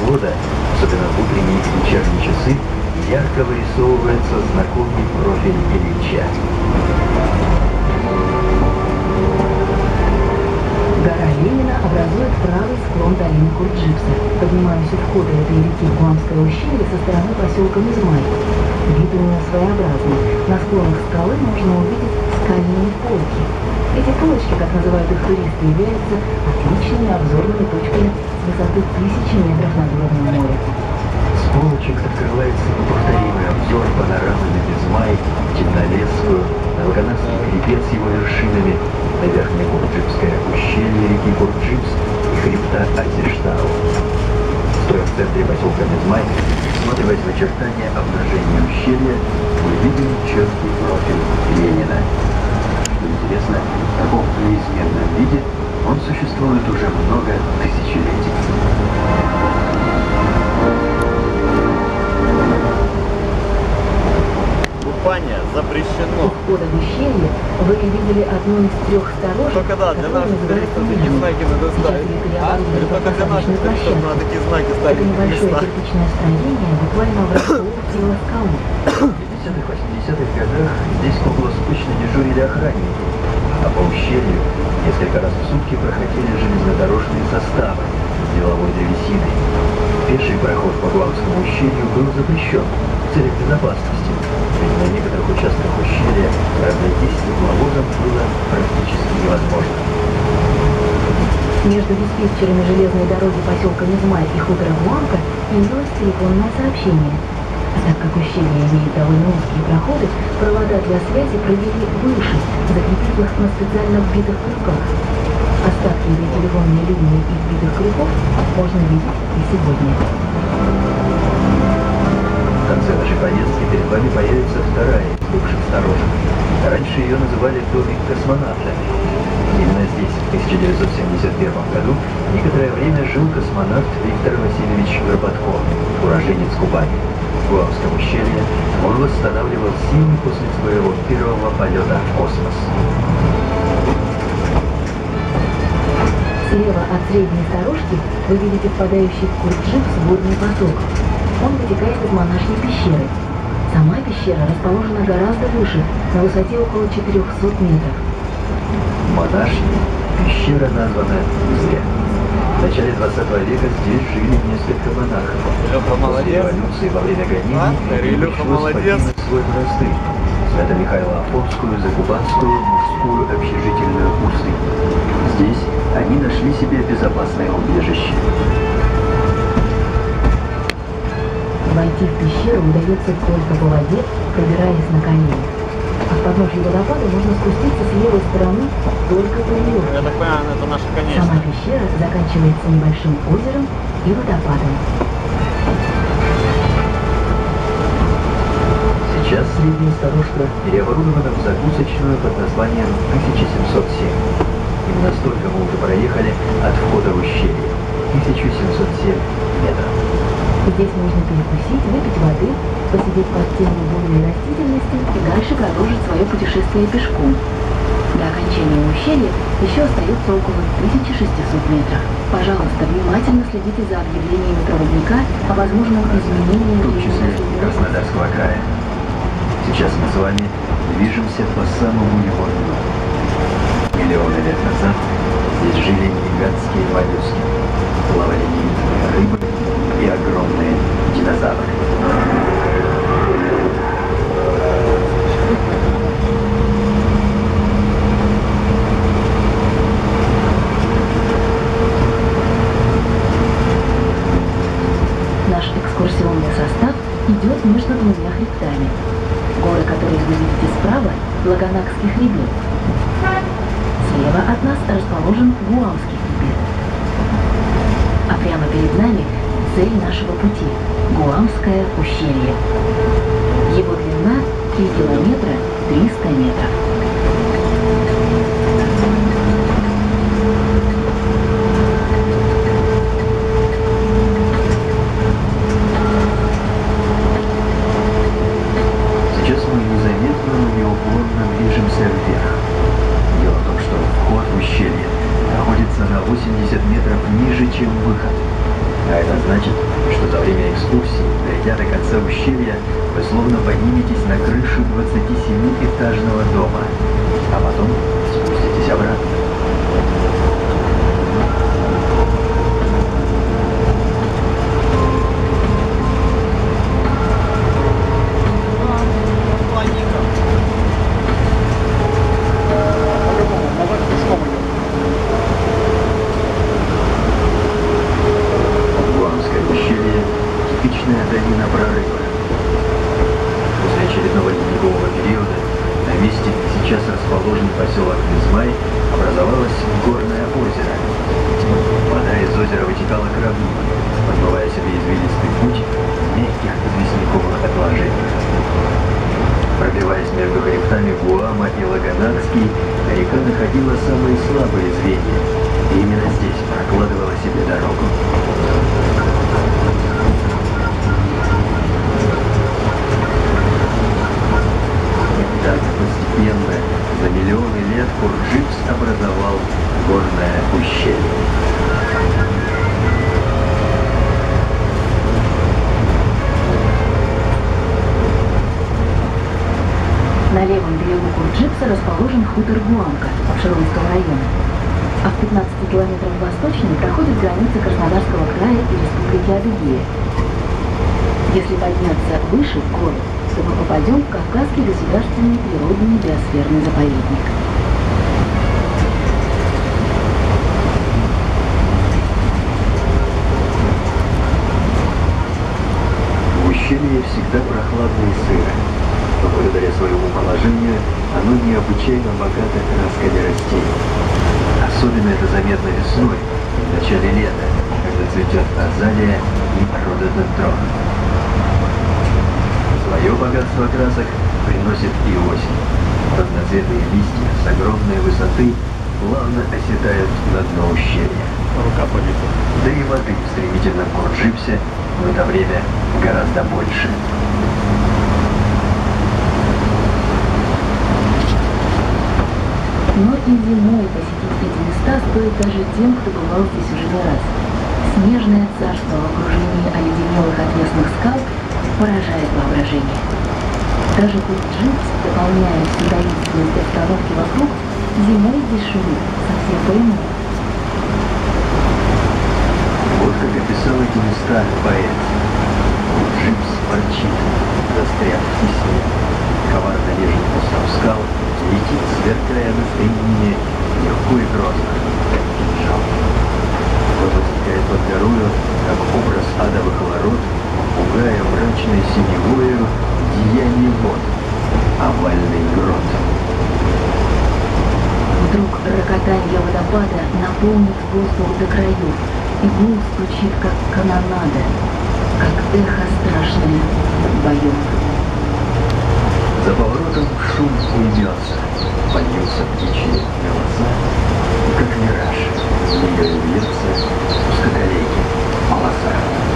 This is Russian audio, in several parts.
свода, особенно в утренние и вечерние часы, ярко вырисовывается знакомый профиль Ильича. Гора Ленина образует правый склон долины Курджипса. Поднимаясь у входа этой реки в Гуамское ущелье со стороны поселка Мизмай. Вид у него своеобразный. На склонах скалы можно увидеть скальные полки. Эти полочки, как называют их туристы, являются отличными обзорными точками с высоты 1000 метров над уровнем моря. С полочек открывается неповторимый обзор панорамы на Мизмай, Темнолесскую, на Лаганасский хребет с его вершинами, на верхнее Курджипское ущелье реки Курджипс и хребта Азиштау. Стоя в центре поселка Мизмай, всматриваясь в очертания обнажения ущелья, мы видим четкий профиль Ленина. Что интересно, в таком неизменном виде он существует уже много тысячелетий. Купание запрещено. У входа в ущелье вы видели одну из 3 сторожек. Только да, для наших туристов такие знаки надо ставить. Или только для наших туристов надо такие знаки Это ставить. небольшое кирпичное строение буквально врасплох скалу. В 70-80-х годах здесь круглосуточно дежурили охранники, а по ущелью несколько раз в сутки проходили железнодорожные составы с деловой древесиной. Пеший проход по Гуамскому ущелью был запрещен в целях безопасности, ведь на некоторых участках ущелья разойтись с тепловозом было практически невозможно. Между диспетчерами железной дороги поселка Мизмай и хутора Гуамка имелось телефонное сообщение. А так как ущелье имеет довольно узкие проходы, провода для связи провели выше, закрепив их на специально вбитых крюках. Остатки этой телефонной линии и вбитых крюков можно видеть и сегодня. В конце нашей поездки перед вами появится вторая из бывших сторожек. Раньше ее называли «Домик космонавта». Именно здесь, в 1971 году, некоторое время жил космонавт Виктор Васильевич Горбатков, уроженец Кубани. В Гуамском ущелье он восстанавливал силы после своего первого полета в космос. Слева от средней сторожки вы видите впадающий в Курджипс водный поток. Он вытекает из монашьей пещеры. Сама пещера расположена гораздо выше, на высоте около 400 метров. Монашья пещера названа зря. В начале 20 века здесь жили несколько монахов. Илюха После молодец. революции во время гонений Илюха пришлось молодец. покинуть свой монастырь. Свято-Михайло-Афонскую, Закубанскую, мужскую общежительную пустынь. Здесь они нашли себе безопасное убежище. Войти в пещеру удается только по воде, пробираясь на коленях. А в подножье водопада можно спуститься с левой стороны только по веревке. Я так понимаю, это наша Сама конечная. пещера заканчивается небольшим озером и водопадом. Сейчас средняя сторожка переоборудована в закусочную под названием 1707. Именно столько мы уже проехали от входа в ущелье. 1707 метров. Здесь можно перекусить, выпить воды, посидеть под тенью бурной растительности и дальше продолжить свое путешествие пешком. До окончания ущелья еще остается около 1600 метров. Пожалуйста, внимательно следите за объявлениями проводника о возможном изменении В том числе времени. Краснодарского края. Сейчас мы с вами движемся по самому его дну. Миллионы лет назад здесь жили гигантские моллюски, плавали невидимые рыбы и огромные динозавры. Наш экскурсионный состав идет между двумя хребтами. Горы, которые вы видите справа, Лаганакский хребет. Слева от нас расположен Гуамский хребет. А прямо перед нами цель нашего пути – Гуамское ущелье. Его длина 3 километра 300 метров. Сейчас мы незаметно, но неуклонно движемся вверх. Дело в том, что вход в ущелье находится на 80 метров ниже, чем выход. А это значит, значит, что за время экскурсии, дойдя до конца ущелья, вы словно подниметесь на крышу 27-этажного дома, а потом спуститесь обратно. Гуамское ущелье – типичная долина прорыва. После очередного ледникового периода на месте, где сейчас расположен поселок Визмай, образовалось горное озеро. Вода из озера вытекала к равнине, подмывая себе извилистый путь в мягких известняковых отложениях. Пробиваясь между хребтами Гуама и Лаганакский, река находила самые слабые звенья, и именно здесь прокладывала себе дорогу. И так постепенно, за миллионы лет, Курджипс образовал горное ущелье. На левом берегу Курджипса расположен хутор Гуамка Обширонского района, а в 15 километрах восточнее проходит граница Краснодарского края и Республики Адыгея. Если подняться выше в горы, то мы попадем в Кавказский государственный природный биосферный заповедник. В ущелье всегда прохладно и сыро, но благодаря своему положению оно необычайно богато красками растений. Особенно это заметно весной, в начале лета, когда цветет азалия и рододендрон. Свое богатство красок приносит и осень. Разноцветные листья с огромной высоты плавно оседают на дно ущелья. Рука побита. Да и воды в стремительном Курджипсе в это время гораздо больше. Но и зимой посетить эти места стоит даже тем, кто бывал здесь уже не раз. Снежное царство в окружении оледенелых отвесных скал поражает воображение. Даже Курджипс, дополняя всю таинственность обстановки вокруг, зимой здесь шумит совсем по-иному. Вот как описал эти места поэт. Курджипс ворчит, застряв в тесне, коварно лежит у скал, летит, сверкая над ними, легко и грозно, как кинжал. Вот возникает под горою, как образ адовых ворот, пугая мрачной синевою деяние вод, овальный грот. Вдруг рокотанье водопада наполнит воздух до краев, и гул стучит, как канонада, как эхо страшное боев. За поворотом шум уйдется, польются птичьи голоса, и как мираж змеей вьется узкоколейки полоса.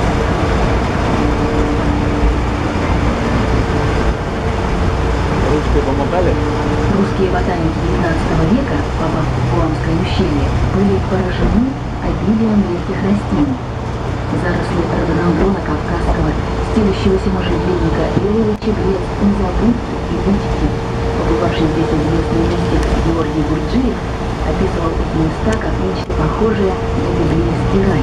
Ручки помогали? Русские ботаники XIX века, попав в Гуамское ущелье, были поражены обилием редких растений. Заросли рододендрона кавказского, стелющегося можжевельника, лиловый чебрец, незабудки и бутики. Побывавший здесь известный мистик Георгий Гурджиев описывал эти места как нечто похожее на библейский рай.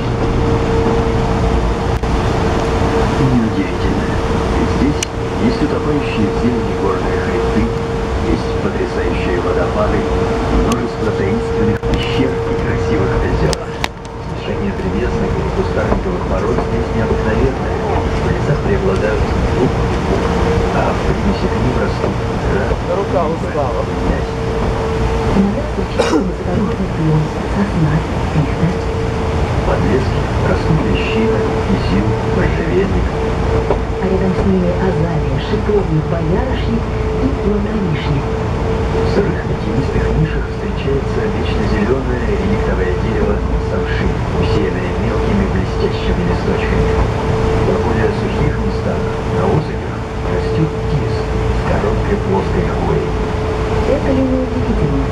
И неудивительно, ведь здесь есть утопающие в зелени горные хребты, есть потрясающие водопады, множество таинственных пещер и красивых озер. Смешение древесных и кустарниковых пород здесь необыкновенное. В лесах преобладают лук и пух, а в примеси к ним растут Рука устала. Иногда встречаются высокородный клен, сосна, пихта. подлески растут лещина, кизил, можжевельник. А рядом с ними азалия, шиповник, боярышник и плодовишник. В сырых тенистых нишах встречается вечно зеленое реликтовое дерево самши, усеянное мелкими блестящими листочками. В более сухих местах, на осыпях, растет тис с короткой плоской хвоей. Это ли не удивительно?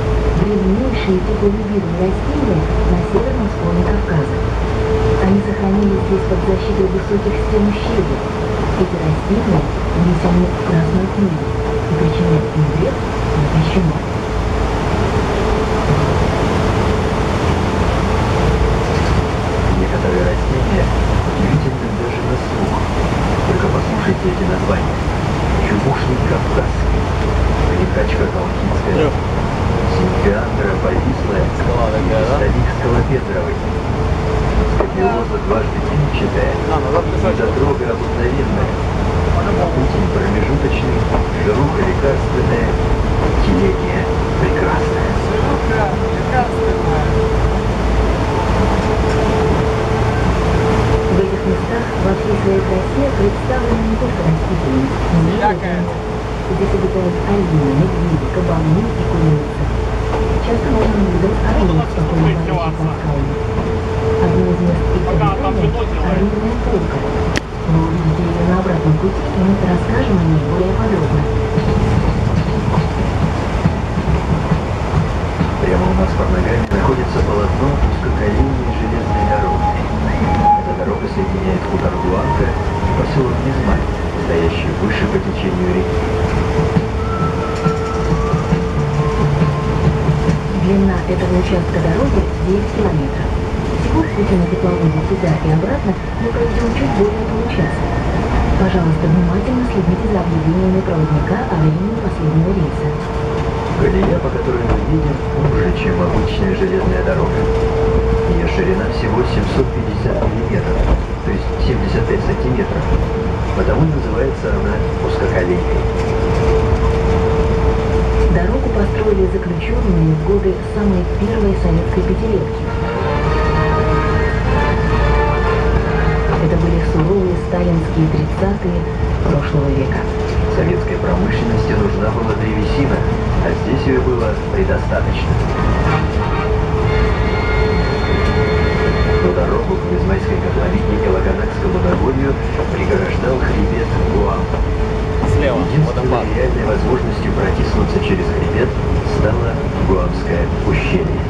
Древнейшие теплолюбивые растения на северном склоне Кавказа. Они сохранились здесь под защитой высоких стен ущелья. Эти растения внесены в Красную книгу и причиняют им вред запрещено. Некоторые растения удивительны даже на слух. Только послушайте эти названия. Чумушник кавказский, лихачка колхидская, симфеандра повислая, столик скалопендровый, скобиоза дважды тенчатая, задрога обыкновенная, путень промежуточный, широко лекарственная, телегия прекрасная. В этих местах во всей своей красе представлены не только растительность, но и животные. Здесь обитают олены, медведи, кабаны и курицы. Часто можно наблюдать орлов, спокойно парящих под скалами. Одно из мест их обитания – орлиная полка. Вы увидите ее на обратном пути, и мы расскажем о ней более подробно. Прямо у нас под ногами находится полотно узкоколейной железной дороги. Эта дорога соединяет хутор Гуанка и поселок Мизмай, стоящий выше по течению реки. Длина этого участка дороги 9 километров. Всего в пути на тепловозе туда и обратно мы пройдем чуть более получаса. Пожалуйста, внимательно следите за объявлениями проводника о времени последнего рейса. Колея, по которой мы едем, уже, чем обычная железная дорога. Ее ширина всего 750 миллиметров, то есть 75 сантиметров. Потому и называется она узкоколейной. Дорогу построили заключенные в годы самой первой советской пятилетки. Это были суровые сталинские 30-е прошлого века. Советской промышленности нужна была древесина, а здесь ее было предостаточно. Но дорогу к Мизмайской котловине и Лаганакскому Нагорью преграждал хребет Гуам. Слева, Единственной водопад. реальной возможностью протиснуться через хребет стало Гуамское ущелье.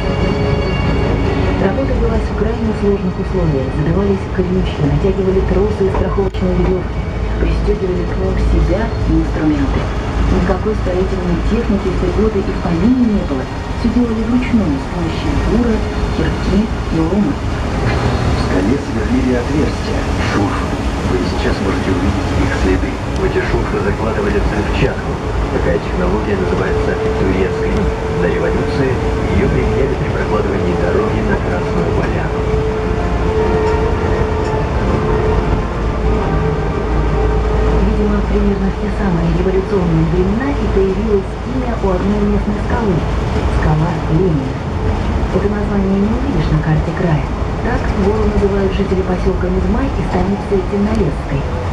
Работа велась в крайне сложных условиях. Задавались крючки, натягивали тросы и страховочные веревки, пристегивали к ним себя и инструменты. Никакой строительной техники в те годы и в помине не было. Все делали вручную с помощью бура, кирки и лома. В скале сверлили отверстия, шурфы. Вы сейчас можете увидеть их следы. В эти шурфы закладывали взрывчатку. Такая технология называется турецкой. До революции ее применяли при прокладывании дороги на Красную Поляну. Видимо, примерно в те самые революционные времена и появилось имя у одной местной скалы – скала Ленина. Это название не увидишь на карте края. Так гору называют жители поселка Мизмай и станицы Темнолесской.